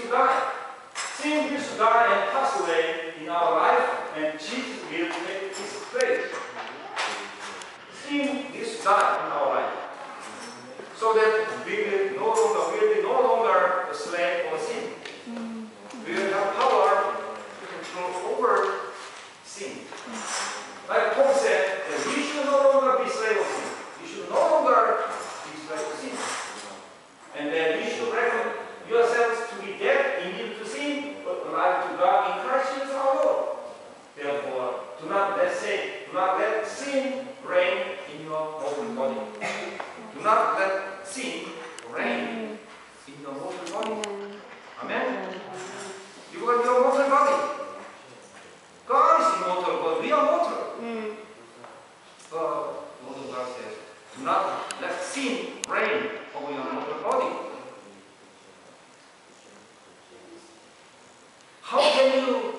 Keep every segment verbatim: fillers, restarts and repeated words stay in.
to die. Sin will to die and pass away in our life, and Jesus will take his place. Sin will to die in our life, so that we will no longer will be no longer a slave of sin. We will have power to control over sin. Like Paul said, that we should no longer be slave of sin. We should no longer be slave of sin. And then we should reckon yourselves to be dead indeed to sin, but alive to God in Christ Jesus our Lord. Therefore, do not let say, do not let sin reign in your mortal body. Do not let sin reign in your mortal body. Amen. You got your mortal body. God is immortal, but we are mortal. Mm. But the Word of God says, do not let sin reign over your mortal body. How can you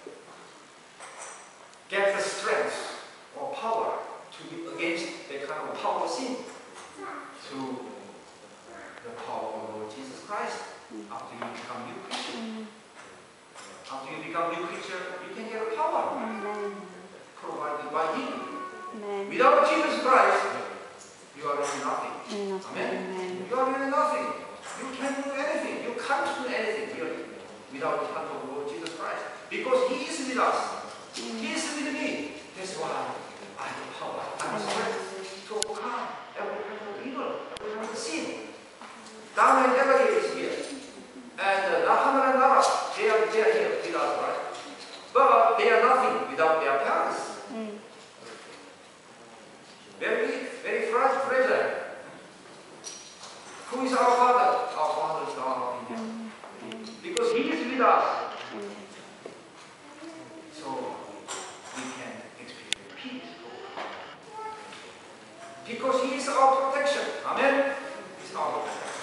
get the strength or power to be against the kind of power of sin? Through the power of the Lord Jesus Christ. After you become new creature. After you become new creature, you can get a power provided by Him. Amen. Without Jesus Christ, you are really nothing. Amen. Amen. You are really nothing. You can't do anything. You can't do anything really without the help of the Lord Jesus Christ. Because He is with us. He is with me. That's why I have power. I have strength to overcome every kind of evil, every kind of sin. Down and never is here. And uh, Nahama and Nara, they are, they are here with us, right? But they are nothing without their parents. Mm. Very, very fragile. Who is our Father? Our Father is God in heaven. Because He is with us. So we can experience peace. Because He is our protection. Amen? He is our protection.